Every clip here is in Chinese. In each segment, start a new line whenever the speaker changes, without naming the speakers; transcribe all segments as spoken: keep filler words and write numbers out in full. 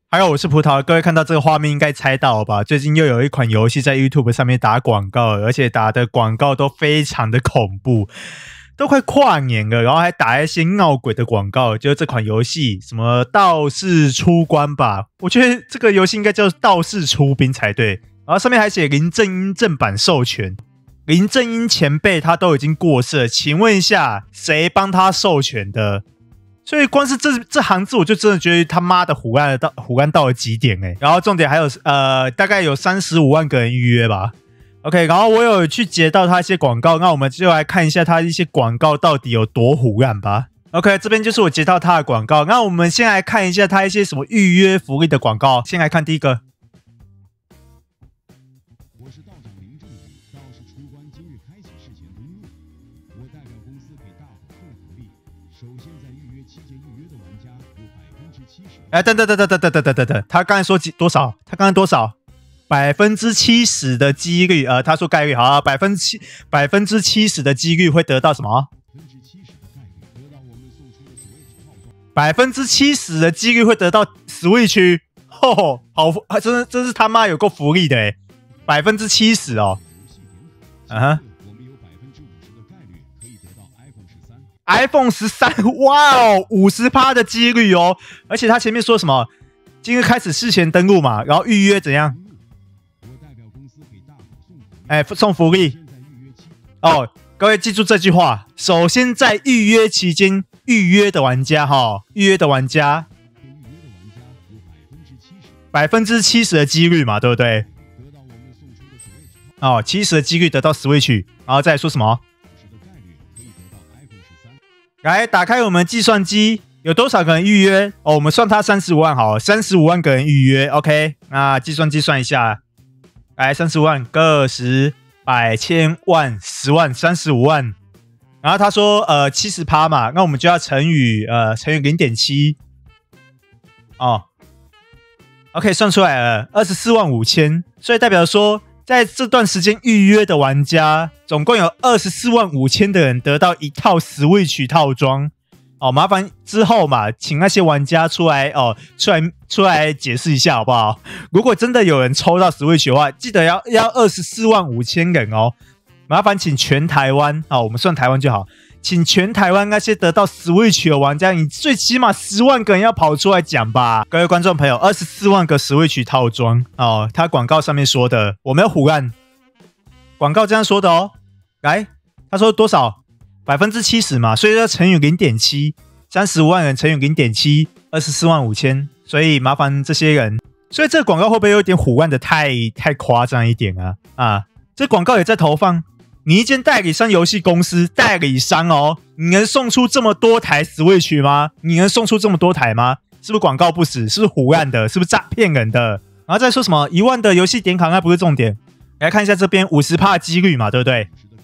还有，我是葡萄，各位看到这个画面应该猜到了吧？最近又有一款游戏在 YouTube 上面打广告，而且打的广告都非常的恐怖，都快跨年了，然后还打一些闹鬼的广告。就是这款游戏什么道士出关吧，我觉得这个游戏应该叫道士出兵才对。然后上面还写林正英正版授权，林正英前辈他都已经过世了，请问一下谁帮他授权的？所以光是这这行字，我就真的觉得他妈的胡乱到胡乱到了极点哎、欸。然后重点还有呃，大概有三十五万个人预约吧。OK， 然后我有去截到他一些广告，那我们就来看一下他一些广告到底有多胡乱吧。OK， 这边就是我截到他的广告。那我们先来看一下他一些什么预约福利的广告。先来看第一个。我是道长林正宇，道士出关今日开启事前登录。我代表公司给大伙送福利。首先在预约期间预约的玩家有百分之七十。哎，等等等等等等等等等，他刚才说几多少？他刚才多少？百分之七十的几率，呃，他说概率好啊，百分之七百分之七十的几率会得到什么？百分之七十的几率会得到 Switch， 吼，好，真的真是他妈有够福利的哎，百分之七十哦，嗯哼。iPhone 十三，哇哦，五十趴的几率哦！而且他前面说什么？今日开始事前登录嘛，然后预约怎样？哎，送福利哦！各位记住这句话：首先在预约期间预约的玩家，哈，预约的玩家，百分之七十的几率嘛，对不对？哦，七十的几率得到 Switch， 然后再说什么？来，打开我们计算机，有多少个人预约？哦，我们算他三十五万好，三十五万个人预约 ，OK。那计算机算一下，来，三十五万个十百千万十万三十五万。然后他说，呃，七十趴嘛，那我们就要乘以呃乘以 零点七。哦 ，OK， 算出来了，二十四万五千，所以代表说，在这段时间预约的玩家，总共有二十四万五千的人得到一套 Switch 套装。哦，麻烦之后嘛，请那些玩家出来哦，出来出来解释一下好不好？如果真的有人抽到 Switch 的话，记得要要二十四万五千人哦。麻烦请全台湾啊、哦，我们算台湾就好，请全台湾那些得到 Switch 的玩家，你最起码十万个人要跑出来讲吧。各位观众朋友，二十四万个 Switch 套装哦，他广告上面说的，我没有唬烂，广告这样说的哦。来，他说多少？百分之七十嘛，所以要乘以 零点七， 三十五万人乘以 零点七， 二十四万五千，所以麻烦这些人。所以这个广告会不会有点唬烂的太太夸张一点啊？啊，这广告也在投放。你一间代理商游戏公司，代理商哦，你能送出这么多台 Switch 吗？你能送出这么多台吗？是不是广告不实？是不是唬烂的？是不是诈骗人的？然后再说什么一万的游戏点卡，那不是重点。来看一下这边 百分之五十 的几率嘛，对不对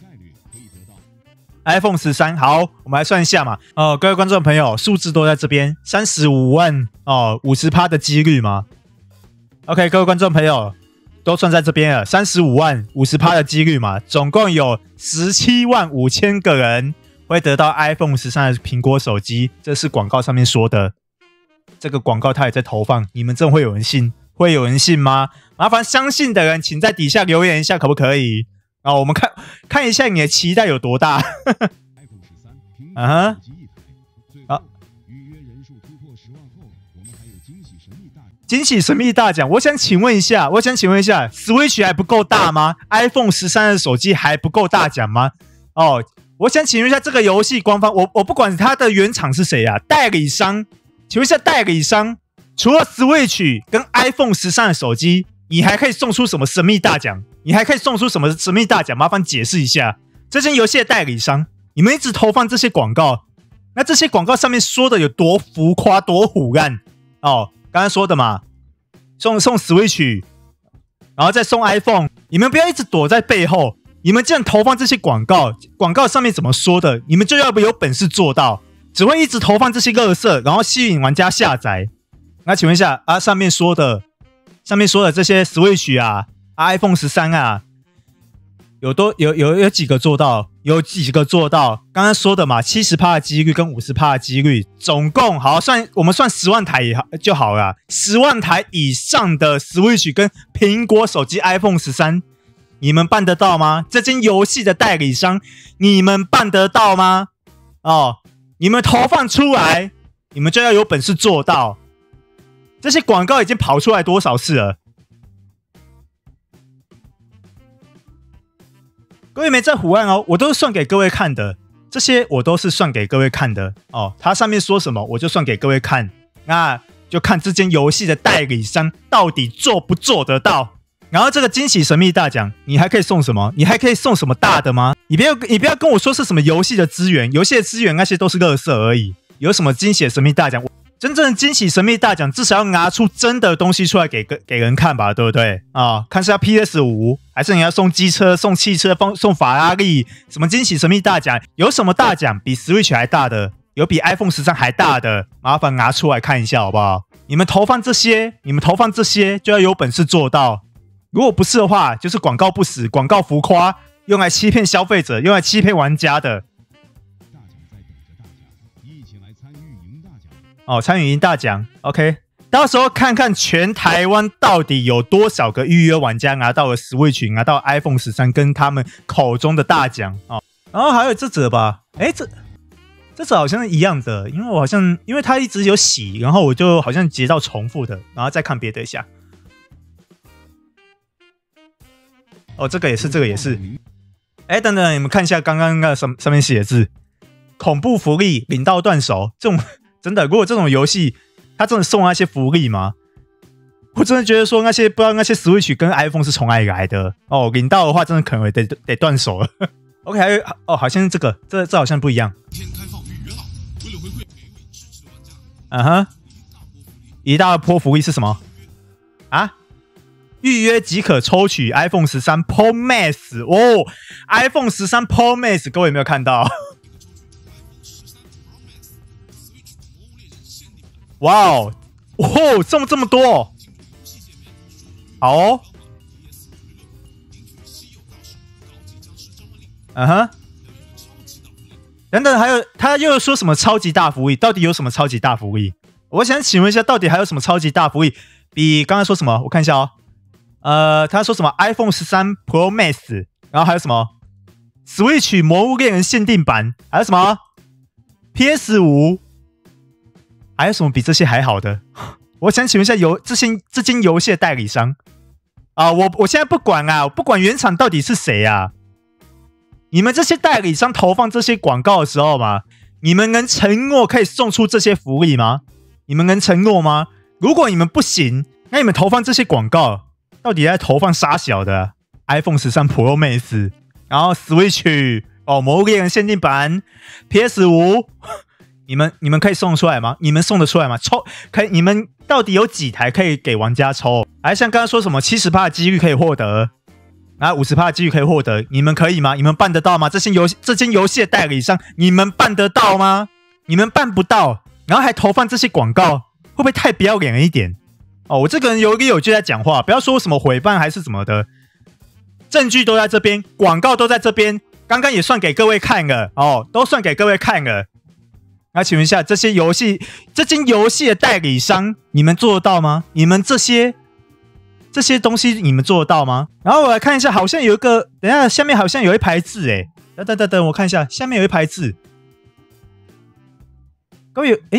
？iPhone 十三，好，我们来算一下嘛。哦，各位观众朋友，数字都在这边，三十五万哦 ，百分之五十 的几率嘛。OK， 各位观众朋友。都算在这边了，三十五万 百分之五十 的几率嘛，总共有十七万五千个人会得到 iPhone 十三的苹果手机，这是广告上面说的。这个广告它也在投放，你们真会有人信？会有人信吗？麻烦相信的人，请在底下留言一下，可不可以？啊，我们看看一下你的期待有多大。啊哈，好。惊喜神秘大奖，我想请问一下，我想请问一下 ，Switch 还不够大吗 ？iPhone 十三的手机还不够大奖吗？哦，我想请问一下，这个游戏官方，我我不管它的原厂是谁啊，代理商，请问一下代理商，除了 Switch 跟 iPhone 十三的手机，你还可以送出什么神秘大奖？你还可以送出什么神秘大奖？麻烦解释一下。这间游戏的代理商，你们一直投放这些广告，那这些广告上面说的有多浮夸、多唬烂哦？刚刚说的嘛，送送 Switch， 然后再送 iPhone， 你们不要一直躲在背后。你们既然投放这些广告，广告上面怎么说的，你们就要不有本事做到，只会一直投放这些垃圾，然后吸引玩家下载。那请问一下啊，上面说的，上面说的这些 Switch 啊、iPhone 十三啊，有多有有有几个做到？ 有几个做到？刚刚说的嘛， 百分之七十 的几率跟 百分之五十 的几率，总共好算我们算十万台也好就好了。十万台以上的 Switch 跟苹果手机 iPhone 十三，你们办得到吗？这间游戏的代理商，你们办得到吗？哦，你们投放出来，你们就要有本事做到。这些广告已经跑出来多少次了？各位没在胡乱哦，我都是算给各位看的，这些我都是算给各位看的哦。它上面说什么，我就算给各位看，那就看这间游戏的代理商到底做不做得到。然后这个惊喜神秘大奖，你还可以送什么？你还可以送什么大的吗？你不要，你不要跟我说是什么游戏的资源，游戏的资源那些都是垃圾而已。有什么惊喜神秘大奖？真正的惊喜神秘大奖，至少要拿出真的东西出来给给人看吧，对不对啊？看是要 P S 五，还是你要送机车、送汽车、送法拉利？什么惊喜神秘大奖？有什么大奖比 Switch 还大的？有比 iPhone 十三还大的？麻烦拿出来看一下好不好？你们投放这些，你们投放这些就要有本事做到。如果不是的话，就是广告不实、广告浮夸，用来欺骗消费者、用来欺骗玩家的。哦，参与赢大奖 ，OK， 到时候看看全台湾到底有多少个预约玩家拿到了 Switch， 拿到 iPhone 十三，跟他们口中的大奖哦。然后还有这则吧，哎，这这则好像是一样的，因为我好像因为它一直有洗，然后我就好像截到重复的，然后再看别的一下。哦，这个也是，这个也是。哎，等等，你们看一下刚刚那上上面写的字，恐怖福利领到断手，这种。真的，如果这种游戏，他真的送那些福利吗？我真的觉得说那些不知道那些 Switch 跟 iPhone 是从哪里来的哦，领到的话真的可能得得断手了。OK， 还有哦，好像是这个，这这好像不一样。嗯哼，一大波福利是什么啊？预约即可抽取 iPhone 十三 Pro Max 哦 ，iPhone 十三 Pro Max， 各位有没有看到？哇哦，哦，这么这么多，好哦，嗯哼，等等，还有他又说什么超级大福利？到底有什么超级大福利？我想请问一下，到底还有什么超级大福利？比刚才说什么？我看一下哦，呃，他说什么 iPhone 十三 Pro Max， 然后还有什么 Switch 魔物猎人限定版，还有什么 P S 五。还有什么比这些还好的？我想请问一下游这些这间游戏的代理商啊，我我现在不管啊，我不管原厂到底是谁啊，你们这些代理商投放这些广告的时候嘛，你们能承诺可以送出这些福利吗？你们能承诺吗？如果你们不行，那你们投放这些广告到底在投放啥小的、啊、？iPhone 十三 Pro Max， 然后 Switch 哦，魔物猎人限定版 P S 五。你们你们可以送出来吗？你们送得出来吗？抽可以？你们到底有几台可以给玩家抽？还像刚刚说什么 百分之七十 的几率可以获得，然后 百分之五十 的几率可以获得，你们可以吗？你们办得到吗？这些游戏这间游戏的代理商，你们办得到吗？你们办不到，然后还投放这些广告，会不会太不要脸了一点？哦，我这个人有理有据在讲话，不要说什么诽谤还是什么的，证据都在这边，广告都在这边，刚刚也算给各位看了哦，都算给各位看了。那请问一下，这些游戏，这间游戏的代理商，你们做得到吗？你们这些这些东西，你们做得到吗？然后我来看一下，好像有一个，等一下下面好像有一排字，哎，等等等等，我看一下，下面有一排字，各位有，哎，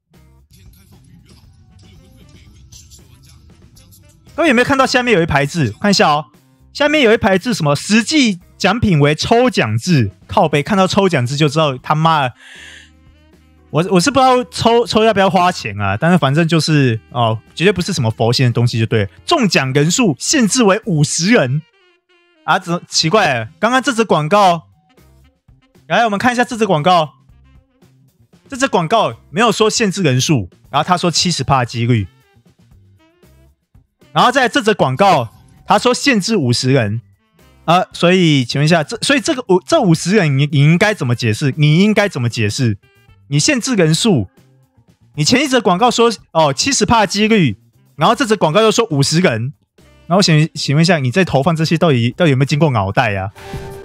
各位有没有看到下面有一排字？看一下哦，下面有一排字，什么实际奖品为抽奖制，靠北，看到抽奖制就知道他妈的。我我是不知道抽抽要不要花钱啊，但是反正就是哦，绝对不是什么佛心的东西就对了。中奖人数限制为五十人啊，怎奇怪了？刚刚这支广告，来我们看一下这支广告，这支广告没有说限制人数，然后他说 百分之七十 的几率，然后在这支广告他说限制五十人啊，所以请问一下，这所以这个五这五十人你你应该怎么解释？你应该怎么解释？你限制人数，你前一则广告说哦 百分之七十 的几率，然后这则广告又说五十人，然后请请问一下，你在投放这些到底到底有没有经过脑袋啊？